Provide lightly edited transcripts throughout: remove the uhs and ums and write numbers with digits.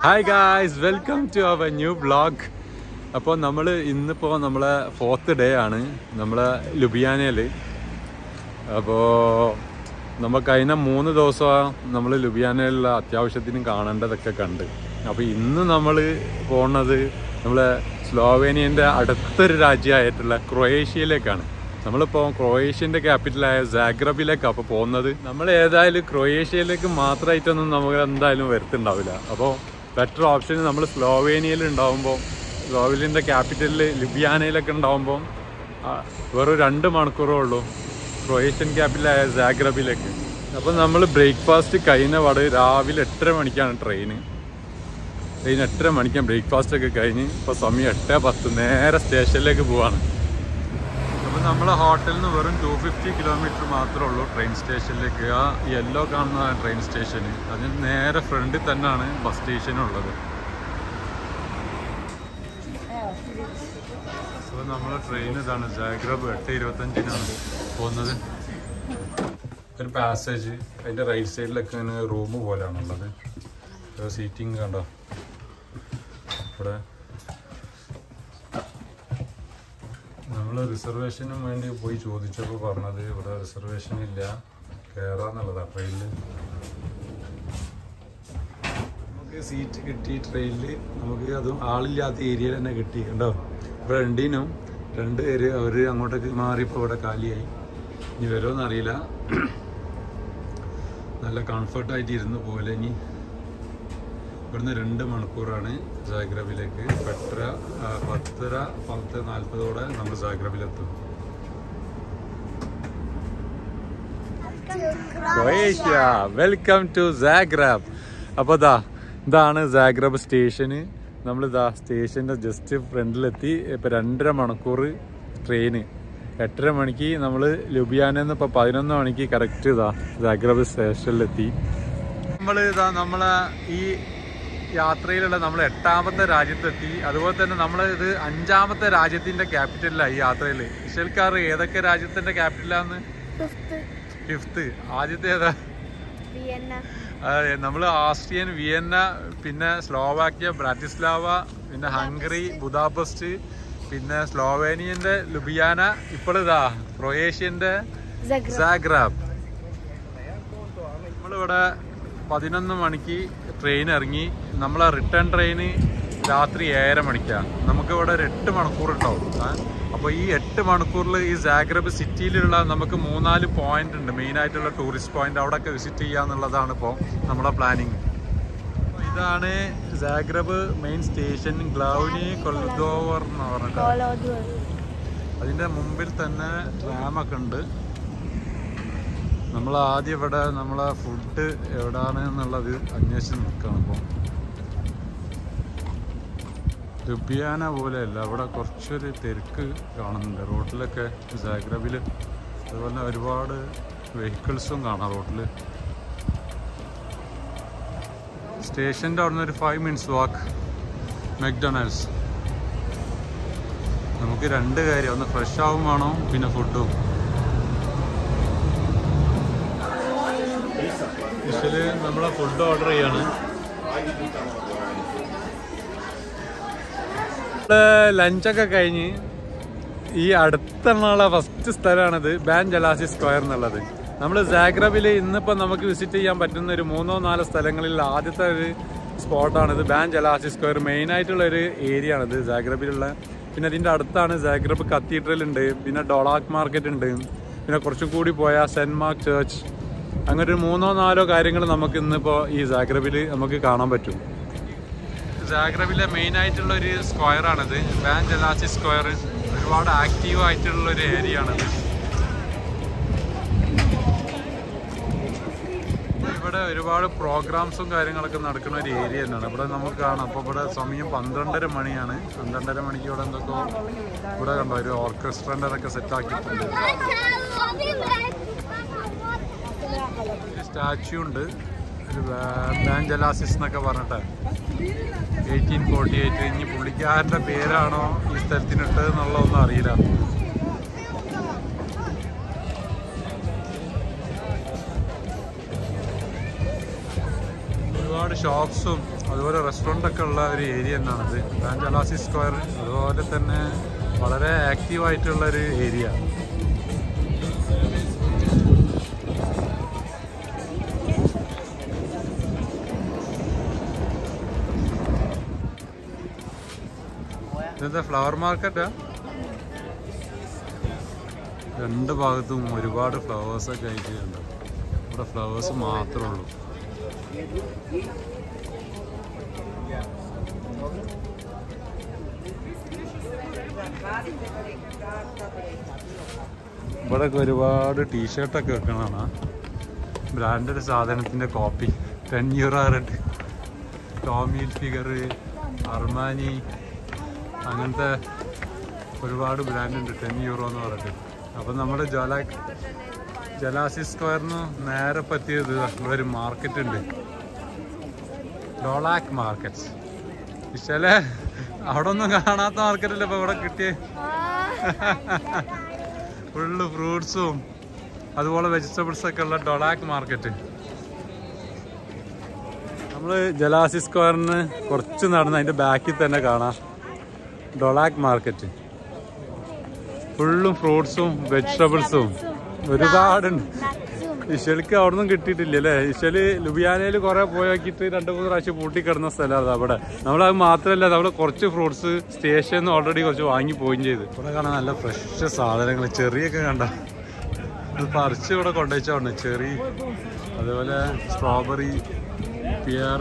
Hi guys, welcome to our new vlog. അപ്പോൾ നമ്മൾ ഇന്നിപ്പോൾ നമ്മളെ 4th ഡേ ആണ് നമ്മളെ ലുബിയാനയിൽ. അപ്പോൾ നമ്മൾ കഴിഞ്ഞ 3 ദിവസം നമ്മൾ ലുബിയാനയിലുള്ള അത്യാവശ്യത്തിനും കാണേണ്ടതൊക്കെ കണ്ട്. അപ്പോൾ ഇന്ന് നമ്മൾ പോകുന്നത് നമ്മളെ സ്ലോവേനിയൻ്റെ അടുത്തൊരു രാജ്യമായിട്ടുള്ള ക്രൊയേഷ്യയിലേക്കാണ്. നമ്മളിപ്പോൾ ക്രൊയേഷ്യൻ്റെ ക്യാപിറ്റലായ സാഗ്രബിലേക്കാണ് അപ്പോൾ പോകുന്നത്. നമ്മൾ ഏതായാലും ക്രൊയേഷ്യയിലേക്ക് മാത്രമായിട്ടൊന്നും നമുക്ക് എന്തായാലും വരുത്തുണ്ടാവില്ല. അപ്പോൾ ബെറ്റർ ഓപ്ഷൻ നമ്മൾ സ്ലോവേനിയയിൽ ഉണ്ടാകുമ്പോൾ, സ്ലോവേനിയൻ്റെ ക്യാപിറ്റലിൽ ലുബിയാനയിലൊക്കെ ഉണ്ടാകുമ്പോൾ വെറും 2 മണിക്കൂറേ ഉള്ളൂ ക്രൊയേഷ്യൻ ക്യാപിറ്റലായ സാഗ്രബിലേക്ക്. അപ്പോൾ നമ്മൾ ബ്രേക്ക്ഫാസ്റ്റ് കഴിഞ്ഞ പാട് രാവിലെ 8:30 മണിക്കാണ് ട്രെയിൻ 8:30 മണിക്കാണ് ബ്രേക്ക്ഫാസ്റ്റൊക്കെ കഴിഞ്ഞ് ഇപ്പോൾ സമയം 8:10 നേരെ സ്റ്റേഷനിലേക്ക് പോവാണ്. അപ്പോൾ നമ്മളെ ഹോട്ടലിൽ നിന്ന് വെറും 250 കിലോമീറ്റർ മാത്രമേ ഉള്ളൂ ട്രെയിൻ സ്റ്റേഷനിലേക്ക്. ആ യെല്ലോ കാണുന്ന ട്രെയിൻ സ്റ്റേഷന് അതിന് നേരെ ഫ്രണ്ടിൽ തന്നെയാണ് ബസ് സ്റ്റേഷനുള്ളത്. അപ്പോൾ നമ്മളെ ട്രെയിൻ ഇതാണ്, സാഗ്രബ് 8:25 പോകുന്നത്. ഒരു പാസേജ് അതിൻ്റെ റൈറ്റ് സൈഡിലൊക്കെ ഇങ്ങനെ റൂം പോലെയാണുള്ളത്. സീറ്റിംഗ് കണ്ടോ ഇവിടെ. നമ്മൾ റിസർവേഷനും വേണ്ടി പോയി ചോദിച്ചപ്പോൾ പറഞ്ഞത് ഇവിടെ റിസർവേഷൻ ഇല്ല, കയറാന്നുള്ളതാണ് ട്രെയിനിൽ. നമുക്ക് സീറ്റ് കിട്ടി ട്രെയിനിൽ. നമുക്ക് അതും ആളില്ലാത്ത ഏരിയയിൽ തന്നെ കിട്ടി. കണ്ടോ ഇവിടെ 2 പേര് അവർ അങ്ങോട്ടേക്ക് മാറിയപ്പോൾ ഇവിടെ കാലിയായി. ഇനി വരുമോയെന്ന് അറിയില്ല. നല്ല കംഫർട്ടായിട്ട് ഇരുന്ന് പോലെ. ഇനി ഇവിടുന്ന് 2 മണിക്കൂറാണ് സാഗ്രബിലേക്ക്. 10:40 നമ്മൾ സാഗ്രബിലെത്തും. Croatia, welcome to Zagreb. അപ്പോൾ ഇതാണ് സാഗ്രബ് സ്റ്റേഷന്. നമ്മളിതാ സ്റ്റേഷൻ്റെ ജസ്റ്റ് ഫ്രണ്ടിലെത്തി. ഇപ്പോൾ 2.5 മണിക്കൂർ ട്രെയിന്. 8:30 മണിക്ക് നമ്മൾ ലുബിയാനെന്ന് ഇപ്പോൾ 11 മണിക്ക് കറക്റ്റ് സാഗ്രബ് സ്റ്റേഷനിലെത്തി. നമ്മളെ ഈ യാത്രയിലുള്ള നമ്മൾ 8ാമത്തെ രാജ്യത്തെത്തി. അതുപോലെ തന്നെ നമ്മൾ ഇത് 5ാമത്തെ രാജ്യത്തിൻ്റെ ക്യാപിറ്റലിലാണ് ഈ യാത്രയിൽ. ഇഷൽക്കാർ ഏതൊക്കെ രാജ്യത്തിൻ്റെ ക്യാപിറ്റലാന്ന്? 5th. ആദ്യത്തെ ഏതാ? നമ്മൾ ആസ്ട്രിയൻ വിയന്ന, പിന്നെ സ്ലോവാക്യ ബ്രാറ്റിസ്ലാവ, പിന്നെ ഹംഗറി ബുദാപെസ്റ്റ്, പിന്നെ സ്ലോവേനിയൻ്റെ ലുബിയാന, ഇപ്പോൾ ക്രൊയേഷ്യൻ്റെ സാഗ്രബ്. നമ്മളിവിടെ 11 മണിക്ക് ട്രെയിൻ ഇറങ്ങി. നമ്മളെ റിട്ടേൺ ട്രെയിന് രാത്രി 7:30 മണിക്കാണ്. നമുക്കിവിടെ ഒരു 8 മണിക്കൂർ ഉണ്ടാവും. അപ്പോൾ ഈ 8 മണിക്കൂറിൽ ഈ സാഗ്രബ് സിറ്റിയിലുള്ള നമുക്ക് 3-4 പോയിന്റ് ഉണ്ട്, മെയിനായിട്ടുള്ള ടൂറിസ്റ്റ് പോയിന്റ്. അവിടെയൊക്കെ വിസിറ്റ് ചെയ്യുക എന്നുള്ളതാണ് ഇപ്പോൾ നമ്മുടെ പ്ലാനിങ്. ഇതാണ് സാഗ്രബ് മെയിൻ സ്റ്റേഷൻ, ഗ്ലൗനി കൊൽദോവർ എന്ന് പറഞ്ഞിട്ട്. അതിൻ്റെ മുമ്പിൽ തന്നെ ട്രാമൊക്കെ ഉണ്ട്. നമ്മൾ ആദ്യം ഇവിടെ നമ്മളെ ഫുഡ് എവിടെയാണ് എന്നുള്ളത് അന്വേഷിച്ച് നിൽക്കണം. ഇപ്പോൾ ലുബിയാന പോലെയല്ല, അവിടെ കുറച്ചൊരു തിരക്ക് കാണുന്നുണ്ട് റോഡിലൊക്കെ സാഗ്രബിൽ. അതുപോലെ ഒരുപാട് വെഹിക്കിൾസും കാണാം റോഡിൽ. സ്റ്റേഷൻ്റെ അവിടെ നിന്ന് ഒരു 5 മിനിറ്റ്സ് വാക്ക് മെക്ഡൊണാൾഡ്സ്. നമുക്ക് 2 കാര്യം, ഒന്ന് ഫ്രഷ് ആവും വേണം, പിന്നെ ഫുഡും. സ്പെഷ്യല് നമ്മളെ ഫുഡ് ഓർഡർ ചെയ്യാണ്. ലഞ്ചൊക്കെ കഴിഞ്ഞ് ഈ അടുത്തുള്ള ഫസ്റ്റ് സ്ഥലമാണിത്, ബാൻ ജലാസി സ്ക്വയർ എന്നുള്ളത്. നമ്മൾ സാഗ്രബിൽ ഇന്നിപ്പോൾ നമുക്ക് വിസിറ്റ് ചെയ്യാൻ പറ്റുന്ന ഒരു 3-4 സ്ഥലങ്ങളിൽ ആദ്യത്തെ ഒരു സ്പോട്ടാണിത്, ബാൻ ജലാസി സ്ക്വയർ. മെയിനായിട്ടുള്ളൊരു ഏരിയ ആണിത് സാഗ്രബിലുള്ള. പിന്നെ അതിൻ്റെ അടുത്താണ് സാഗ്രബ് കത്തീഡ്രൽ ഉണ്ട്, പിന്നെ ഡോളാക് മാർക്കറ്റ് ഉണ്ട്, പിന്നെ കുറച്ചും കൂടി പോയാൽ സെൻറ്റ് മാർക്ക് ചേർച്ച്. അങ്ങനെ ഒരു 3-4 കാര്യങ്ങൾ നമുക്ക് ഇന്നിപ്പോൾ ഈ സാഗ്രബിൽ നമുക്ക് കാണാൻ പറ്റും. സാഗ്രബിലെ മെയിനായിട്ടുള്ളൊരു സ്ക്വയറാണിത്, ബാൻ ജലാസി സ്ക്വയർ. ഒരുപാട് ആക്റ്റീവ് ആയിട്ടുള്ളൊരു ഏരിയ ആണിത്. ഇവിടെ ഒരുപാട് പ്രോഗ്രാംസും കാര്യങ്ങളൊക്കെ നടക്കുന്ന ഒരു ഏരിയ തന്നെയാണ്. ഇവിടെ നമുക്ക് കാണാം. അപ്പോൾ ഇവിടെ സമയം 12:30 മണിയാണ്. 12:30 മണിക്ക് ഇവിടെ എന്തൊക്കെ ഇവിടെ കണ്ടോ ഒരു ഓർക്കസ്ട്രൻ്റെ അതൊക്കെ സെറ്റാക്കിയിട്ടുണ്ട്. സ്റ്റാച്യു ഉണ്ട്, ഒരു ബാൻ ജലാസിസ് എന്നൊക്കെ പറഞ്ഞിട്ട് 1848. ഇനി പുള്ളിക്കാരൻ്റെ പേരാണോ ഈ സ്ഥലത്തിനിട്ട് എന്നുള്ളതൊന്നും അറിയില്ല. ഒരുപാട് ഷോപ്സും അതുപോലെ റെസ്റ്റോറൻ്റ് ഒക്കെ ഉള്ള ഒരു ഏരിയ തന്നെയാണിത്. ഇവാഞ്ചലോസിസ് സ്ക്വയർ അതുപോലെ തന്നെ വളരെ ആക്റ്റീവായിട്ടുള്ള ഒരു ഏരിയ. ഇതെന്താ ഫ്ലവർ മാർക്കറ്റാ? രണ്ട് ഭാഗത്തും ഒരുപാട് ഫ്ലവേഴ്സൊക്കെ ആയിട്ടുണ്ട്. ഇവിടെ ഫ്ലവേഴ്സ് മാത്രമേ ഉള്ളൂ. ഇവിടെയൊക്കെ ഒരുപാട് ടീഷർട്ടൊക്കെ വെക്കണതാണ്. ബ്രാൻഡഡ് സാധനത്തിൻ്റെ copy. 10 euro rate. Tommy Hilfiger, Armani, അങ്ങനത്തെ ഒരുപാട് ബ്രാൻഡ് ഉണ്ട്. 10 euro എന്ന് പറഞ്ഞിട്ട്. അപ്പം നമ്മൾ ജലാസിസ് സ്ക്വയറിന് നേരെ പറ്റിയത് ഇവിടെ ഒരു മാർക്കറ്റ് ഉണ്ട്, ഡോളാക്ക് മാർക്കറ്റ്സ്. ചില അവിടെ ഒന്നും കാണാത്ത മാർക്കറ്റല്ലേ ഇപ്പം ഇവിടെ കിട്ടിയേ. ഫുള്ള് ഫ്രൂട്ട്സും അതുപോലെ വെജിറ്റബിൾസൊക്കെ ഉള്ള ഡൊളാക്ക് മാർക്കറ്റ്. നമ്മൾ ജലാസിസ് സ്ക്വയറിന് കുറച്ച് നടന്ന് അതിൻ്റെ ബാക്കിൽ തന്നെ കാണാം ഡൊളാക്ക് മാർക്കറ്റ്. ഫുള്ളും ഫ്രൂട്ട്സും വെജിറ്റബിൾസും ഒരുപാടുണ്ട്. ഇഷലിക്ക് അവിടെ നിന്നും കിട്ടിയിട്ടില്ല അല്ലേ? ഇഷല് ലുബിയാനയിൽ കുറെ പോയി നോക്കിയിട്ട് 2-3 പ്രാവശ്യം പൂട്ടിക്കിടന്ന സ്ഥലമാണ് അവിടെ. നമ്മളത് മാത്രമല്ല, നമ്മൾ കുറച്ച് ഫ്രൂട്ട്സ് സ്റ്റേഷനിൽ ഓൾറെഡി കുറച്ച് വാങ്ങി പോവുകയും ചെയ്ത്. ഇവിടെ കാണാൻ നല്ല ഫ്രഷ് സാധനങ്ങൾ. ചെറിയൊക്കെ കണ്ട ഇത് പറിച്ച് ഇവിടെ കൊണ്ടുവച്ചോണ്ട്. ചെറി, അതുപോലെ സ്ട്രോബെറി, പിയർ.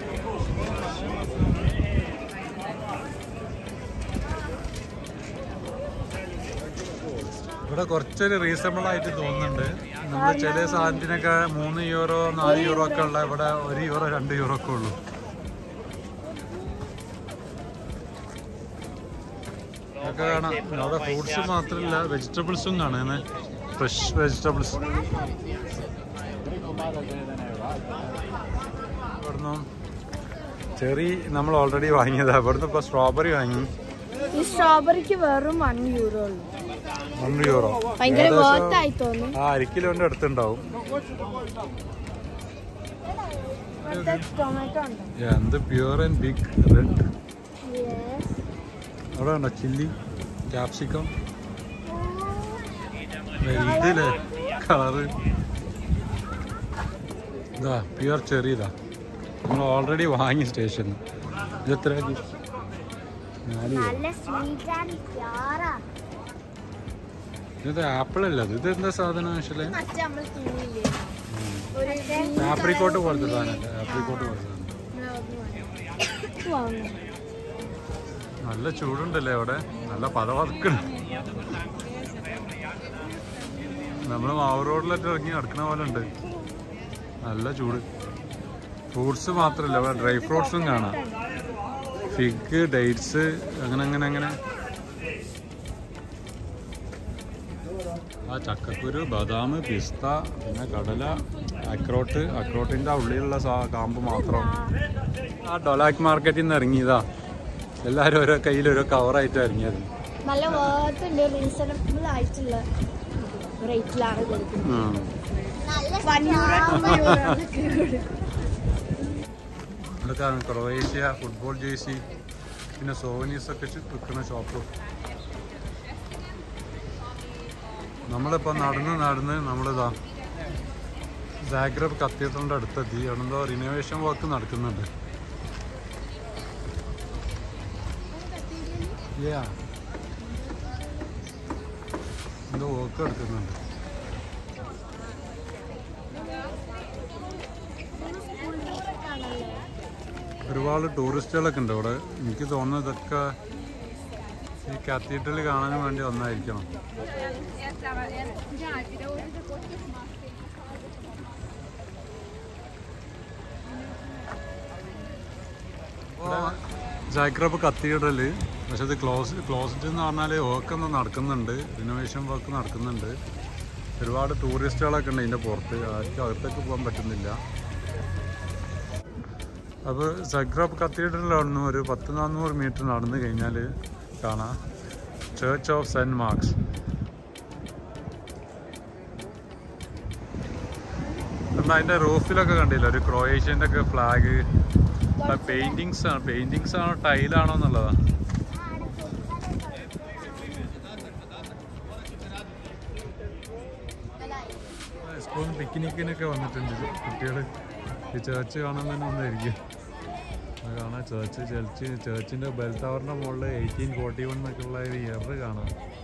ഇവിടെ കുറച്ചൊരു റീസണബിൾ ആയിട്ട് തോന്നുന്നുണ്ട്. നമ്മൾ ചില സാധനത്തിനൊക്കെ 3 euro 4 euro ഒക്കെ ഉള്ള ഇവിടെ 1 euro 2 euro ഒക്കെ ഉള്ളൂ. ഇതൊക്കെ കാണാം. അവിടെ ഫ്രൂട്ട്സ് മാത്രമല്ല വെജിറ്റബിൾസും കാണാൻ, ഫ്രഷ് വെജിറ്റബിൾസ്. ഇവിടുന്ന് ചെറി നമ്മൾ ഓൾറെഡി വാങ്ങിയതാ. ഇവിടുന്ന് ഇപ്പൊ സ്ട്രോബെറി വാങ്ങി. ഈ സ്ട്രോബെറിക്ക് വെറും 1 euro ഉള്ളൂ. 1 euro. 1 കിലോന്റെ അടുത്തുണ്ടാവും. എന്ത് പ്യൂർ ആൻഡ് ബിഗ് റെഡ്. അവിടെ ഉണ്ടോ ചില്ലി, ക്യാപ്സിക്കം, വലുതില്ലേ കളറ്. ഇതാ പ്യൂർ ചെറി. ഇതാ നമ്മൾ ഓൾറെഡി വാങ്ങി സ്റ്റേഷനിൽ. ഇത് എത്ര? 4 euro. ഇത് ആപ്പിൾ അല്ല, ഇത് എന്താ സാധനം? ആപ്രിക്കോട്ട് പോലത്തെ സാധനമല്ലേ? ആപ്രിക്കോട്ട് പോലത്തെ സാധനം. നല്ല ചൂടുണ്ടല്ലേ അവിടെ? നല്ല പതവറക്കണം. നമ്മൾ മാവ് റോഡിലൊക്കെ ഇറങ്ങി നടക്കണ പോലെ ഉണ്ട്. നല്ല ചൂട്. ഫ്രൂട്ട്സ് മാത്രമല്ല, ഇവിടെ ഡ്രൈ ഫ്രൂട്ട്സും കാണാം. ഫിഗ്, ഡേറ്റ്സ്, അങ്ങനെ. ആ ചക്കക്കുരു, ബദാം, പിസ്ത, പിന്നെ കടല, അക്രോട്ടിൻ്റെ ഉള്ളിലുള്ള കാമ്പ് മാത്രം. ആ ഡൊളാക്ക് മാർക്കറ്റിൽ നിന്ന് ഇറങ്ങിയതാ. എല്ലാവരും ഓരോ കയ്യിൽ ഓരോ കവറായിട്ട് ഇറങ്ങിയത്. നല്ല റീസണബിൾ ആയിട്ടുള്ള റേറ്റിലാണ് കൊടുക്കുന്നത്. ക്രൊയേഷ്യ ഫുട്ബോൾ ജേഴ്സി, പിന്നെ സോവനീസൊക്കെ വിൽക്കുന്ന ഷോപ്പ്. നമ്മളിപ്പോൾ നടന്ന് നമ്മളിതാ സാഗ്രബ് കത്തീഡ്രലിൻ്റെ അടുത്തെത്തി. അവിടെന്തോ റിനോവേഷൻ വർക്ക് നടക്കുന്നുണ്ട്. എന്തോ വർക്ക് നടക്കുന്നുണ്ട്. ഒരുപാട് ടൂറിസ്റ്റുകളൊക്കെ ഉണ്ട് ഇവിടെ. എനിക്ക് തോന്നുന്നത് ഇതൊക്കെ ഈ കത്തീഡ്രൽ കാണാൻ വേണ്ടി വന്നായിരിക്കണം. Zagreb cathedral. പക്ഷെ അത് ക്ലോസ്ഡ് എന്ന് പറഞ്ഞാൽ വർക്കൊന്നും നടക്കുന്നുണ്ട്, റിനോവേഷൻ വർക്ക് നടക്കുന്നുണ്ട്. ഒരുപാട് ടൂറിസ്റ്റുകളൊക്കെ ഉണ്ട് ഇതിൻ്റെ പുറത്ത്. ആർക്കും അകത്തേക്ക് പോകാൻ പറ്റുന്നില്ല. അപ്പോൾ സാഗ്രബ് കത്തീഡ്രലിലാണ് ഒരു 100-400 മീറ്റർ നടന്നു കഴിഞ്ഞാൽ കാണാം ചർച്ച് ഓഫ് സെൻറ്റ് മാർക്സ്. എന്നാൽ അതിൻ്റെ റൂഫിലൊക്കെ കണ്ടില്ല ഒരു ക്രൊയേഷ്യൻ്റെ ഒക്കെ ഫ്ലാഗ്. പെയിന്റിങ്സ് ആണോ ടൈലാണോ എന്നുള്ളതാ. സ്കൂളിൽ പിക്നിക്കിനൊക്കെ വന്നിട്ടുണ്ട് കുട്ടികൾ. ഈ ചേർച്ച് കാണാൻ തന്നെ ഒന്നായിരിക്കും. അത് കാണാം, ചേർച്ചിൻ്റെ ബെൽ ടവറിൻ്റെ മുകളിൽ 1841 എന്നൊക്കെ ഉള്ള ഒരു ഇയർ കാണാം.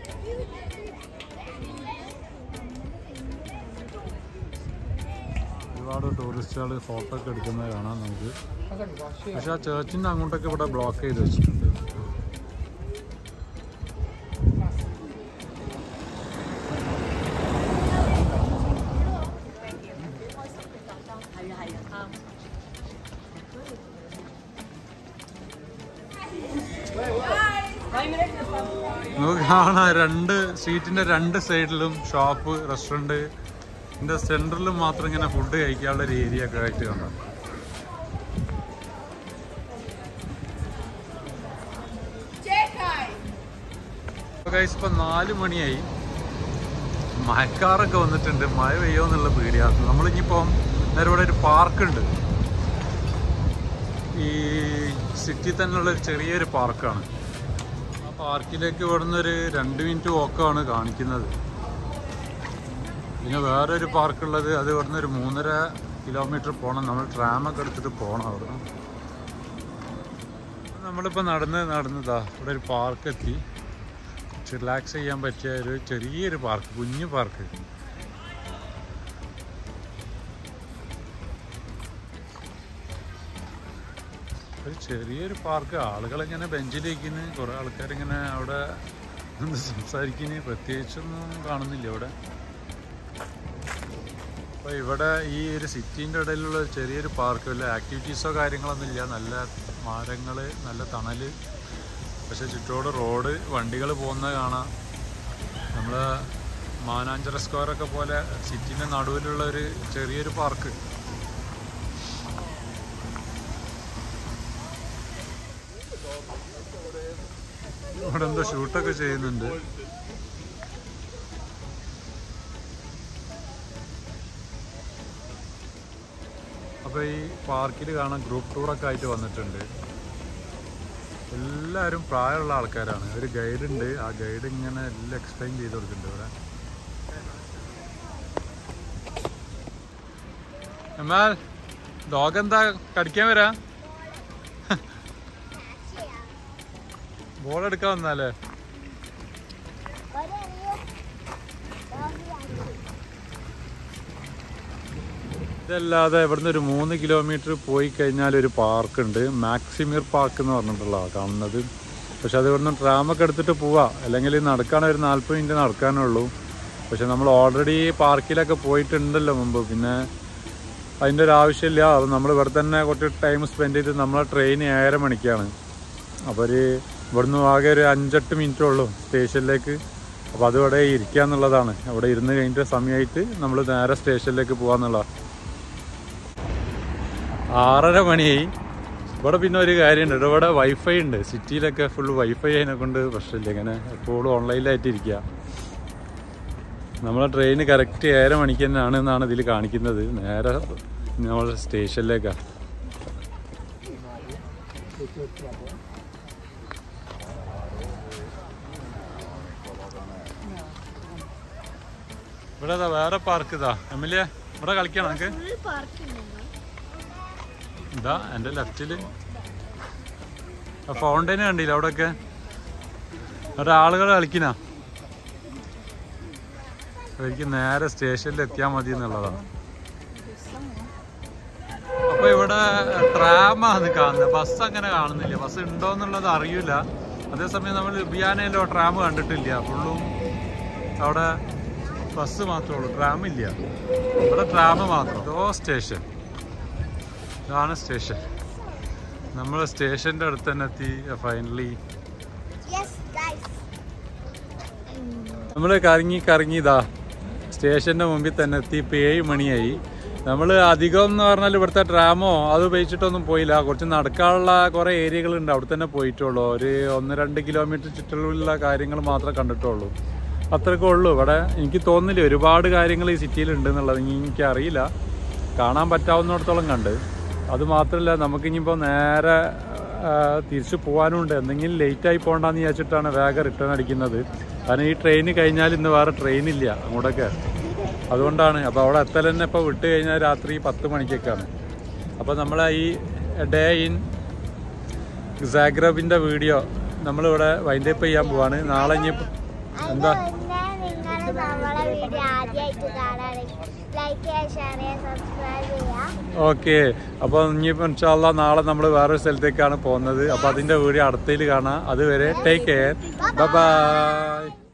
ഒരുപാട് ടൂറിസ്റ്റുകൾ ഫോട്ടോ ഒക്കെ എടുക്കുന്നത് കാണാം നമുക്ക്. പക്ഷെ ആ ചേർച്ചിൻ്റെ അങ്ങോട്ടൊക്കെ ഇവിടെ ബ്ലോക്ക് ചെയ്ത് വെച്ചിട്ടുണ്ട്. നമുക്ക് കാണാം 2 സ്ട്രീറ്റിന്റെ 2 സൈഡിലും ഷോപ്പ്, റെസ്റ്റോറൻറ്റ്. ഇതിന്റെ സെന്ററിലും മാത്രം ഇങ്ങനെ ഫുഡ് കഴിക്കാനുള്ള ഒരു ഏരിയ ഒക്കെ ആയിട്ട് കാണാം. ഇപ്പൊ 4 മണിയായി. മഴക്കാറൊക്കെ വന്നിട്ടുണ്ട്. മഴ പെയ്യോന്നുള്ള പേടിയാണ്. നമ്മളിനിപ്പോ നേരെ ഇവിടെ ഒരു പാർക്കുണ്ട്. ഈ സിറ്റി തന്നെയുള്ള ഒരു ചെറിയൊരു പാർക്കാണ്. ആ പാർക്കിലേക്ക് ഇവിടുന്നൊരു 2 മിനിറ്റ് വോക്കാണ് കാണിക്കുന്നത്. പിന്നെ വേറൊരു പാർക്കുള്ളത് അത് ഇവിടുന്ന് ഒരു 3.5 കിലോമീറ്റർ പോകണം. നമ്മൾ ട്രാമൊക്കെ എടുത്തിട്ട് പോകണം അവിടുന്ന്. നമ്മളിപ്പോൾ നടന്നതാ ഇവിടെ ഒരു പാർക്ക് എത്തി. റിലാക്സ് ചെയ്യാൻ പറ്റിയ ഒരു ചെറിയൊരു പാർക്ക്, കുഞ്ഞു പാർക്ക്. ഒരു ചെറിയൊരു പാർക്ക്. ആളുകളിങ്ങനെ ബെഞ്ചിലിരിക്കുന്നു, കുറേ ആൾക്കാരിങ്ങനെ അവിടെ സംസാരിക്കുന്നു. പ്രത്യേകിച്ചൊന്നും കാണുന്നില്ല ഇവിടെ. അപ്പോൾ ഇവിടെ ഈ ഒരു സിറ്റീൻ്റെ ഇടയിലുള്ള ചെറിയൊരു പാർക്ക്. വല്ല ആക്ടിവിറ്റീസോ കാര്യങ്ങളൊന്നും ഇല്ല. നല്ല മരങ്ങൾ, നല്ല തണൽ. പക്ഷെ ചുറ്റോട് റോഡ്, വണ്ടികൾ പോകുന്നത് കാണാം. നമ്മൾ മാനാഞ്ചിറ സ്ക്വയറൊക്കെ പോലെ സിറ്റീൻ്റെ നടുവിലുള്ള ഒരു ചെറിയൊരു പാർക്ക്. ഇവിടെ എന്തോ ഷൂട്ടൊക്കെ ചെയ്യുന്നുണ്ട്. അപ്പോൾ ഈ പാർക്കിൽ കാണാൻ ഗ്രൂപ്പ് ടൂറൊക്കെ ആയിട്ട് വന്നിട്ടുണ്ട്. എല്ലാവരും പ്രായമുള്ള ആൾക്കാരാണ്. ഒരു ഗൈഡ് ഉണ്ട്. ആ ഗൈഡ് ഇങ്ങനെ എല്ലാം എക്സ്പ്ലെയിൻ ചെയ്ത് കൊടുക്കുന്നുണ്ട് ഇവിടെ. എന്നാൽ ഡോഗ് എന്താ കടിക്കാൻ വരാ? ബോൾ എടുക്കാൻ വന്നാലേ? ഇതല്ലാതെ ഇവിടുന്ന് ഒരു 3 കിലോമീറ്റർ പോയി കഴിഞ്ഞാൽ ഒരു പാർക്കുണ്ട്. മാക്സിമിർ പാർക്ക് എന്ന് പറഞ്ഞിട്ടുള്ളതാണ് കാണുന്നത്. പക്ഷെ അത് ഇവിടുന്ന് ട്രാമൊക്കെ എടുത്തിട്ട് പോവാം. അല്ലെങ്കിൽ നടക്കാൻ ഒരു 40 മിനിറ്റ് നടക്കാനുള്ളൂ. പക്ഷെ നമ്മൾ ഓൾറെഡി പാർക്കിലൊക്കെ പോയിട്ടുണ്ടല്ലോ മുമ്പ്. പിന്നെ അതിൻ്റെ ഒരു ആവശ്യമില്ല. അത് നമ്മൾ ഇവിടെ തന്നെ കുറച്ച് ടൈം സ്പെൻഡ് ചെയ്ത് നമ്മളെ ട്രെയിൻ 7:30 മണിക്കാണ്. അപ്പോൾ ഇവിടുന്ന് ആകെ ഒരു 5-8 മിനിറ്റേ ഉള്ളൂ സ്റ്റേഷനിലേക്ക്. അപ്പോൾ അതിവിടെ ഇരിക്കുക എന്നുള്ളതാണ്. അവിടെ ഇരുന്ന് കഴിഞ്ഞിട്ട് സമയമായിട്ട് നമ്മൾ നേരെ സ്റ്റേഷനിലേക്ക് പോകാമെന്നുള്ളതാണ്. 6:30 മണിയായി. ഇവിടെ പിന്നെ ഒരു കാര്യമുണ്ട്, ഇവിടെ വൈഫൈ ഉണ്ട്. സിറ്റിയിലൊക്കെ ഫുള്ള് വൈഫൈ അതിനെ കൊണ്ട് പ്രശ്നമില്ല. ഇങ്ങനെ എപ്പോഴും ഓൺലൈനിലായിട്ട് ഇരിക്കുക. നമ്മളെ ട്രെയിൻ കറക്റ്റ് 7:30 മണിക്ക് തന്നെയാണ് എന്നാണ് ഇതിൽ കാണിക്കുന്നത്. നേരെ നമ്മൾ സ്റ്റേഷനിലേക്കാണ്. ഇവിടെ വേറെ പാർക്ക് ഇതാ. എമ്മിലെ ഇവിടെ കളിക്കണം നമുക്ക്. ഇതാ എൻ്റെ ലെഫ്റ്റില് ഫൗണ്ടൈൻ കണ്ടില്ല അവിടെയൊക്കെ. അവിടെ ആളുകൾ കളിക്കുന്ന. എനിക്ക് നേരെ സ്റ്റേഷനിൽ എത്തിയാൽ മതി എന്നുള്ളതാണ്. അപ്പൊ ഇവിടെ ട്രാമാണ് കാണുന്നത്. ബസ് അങ്ങനെ കാണുന്നില്ല. ബസ് ഉണ്ടോ എന്നുള്ളത് അറിയില്ല. അതേസമയം നമ്മൾ ലുബിയാനയിലോ ട്രാം കണ്ടിട്ടില്ല. ഫുള്ളും അവിടെ ബസ് മാത്രമേ ഉള്ളൂ, ട്രാമില്ല. ഇവിടെ ട്രാം മാത്രം. ഇതോ സ്റ്റേഷൻ, ഇതാണ് സ്റ്റേഷൻ. നമ്മൾ സ്റ്റേഷൻ്റെ അടുത്ത് തന്നെ എത്തി ഫൈനലി. നമ്മൾ കറങ്ങി ഇതാ സ്റ്റേഷൻ്റെ മുമ്പിൽ തന്നെ എത്തി. ഇപ്പോൾ 7 മണിയായി. നമ്മൾ അധികം എന്ന് പറഞ്ഞാൽ ഇവിടുത്തെ ട്രാമോ അത് ഉപയോഗിച്ചിട്ടൊന്നും പോയില്ല. കുറച്ച് നടക്കാനുള്ള കുറേ ഏരിയകളുണ്ട്, അവിടെ തന്നെ പോയിട്ടുള്ളൂ. ഒരു 1-2 കിലോമീറ്റർ ചുറ്റളവിലുള്ള കാര്യങ്ങൾ മാത്രമേ കണ്ടിട്ടുള്ളൂ. അത്രയൊക്കെ ഉള്ളൂ. ഇവിടെ എനിക്ക് തോന്നുന്നില്ല ഒരുപാട് കാര്യങ്ങൾ ഈ സിറ്റിയിലുണ്ട് എന്നുള്ളത്. എനിക്കറിയില്ല, കാണാൻ പറ്റാവുന്നിടത്തോളം കണ്ട്. അത് മാത്രമല്ല നമുക്കിനിയിപ്പോൾ നേരെ തിരിച്ചു പോകാനുണ്ട്. എന്തെങ്കിലും ലേറ്റായി പോകണ്ടെന്ന് വിചാരിച്ചിട്ടാണ് വേഗം റിട്ടേൺ അടിക്കുന്നത്. കാരണം ഈ ട്രെയിൻ കഴിഞ്ഞാൽ ഇന്ന് വേറെ ട്രെയിനില്ല അങ്ങോട്ടൊക്കെ, അതുകൊണ്ടാണ്. അപ്പോൾ അവിടെ എത്തൽ തന്നെ ഇപ്പോൾ വിട്ട് കഴിഞ്ഞാൽ രാത്രി 10 മണിക്കൊക്കെയാണ്. അപ്പോൾ നമ്മളെ ഈ ഡേ ഇൻ സാഗ്രബിൻ്റെ വീഡിയോ നമ്മളിവിടെ വൈൻഡപ്പ് ചെയ്യാൻ പോവാണ്. നാളെ ഇനി എന്താ ഓക്കെ. അപ്പോൾ ഇനിയിപ്പോൾ ഇൻഷാ അല്ലാഹ് നാളെ നമ്മൾ വേറൊരു സ്ഥലത്തേക്കാണ് പോകുന്നത്. അപ്പോൾ അതിൻ്റെ വീഡിയോ അടുത്തതിൽ കാണാം. അതുവരെ ടേക്ക് കെയർ, ബൈ ബൈ.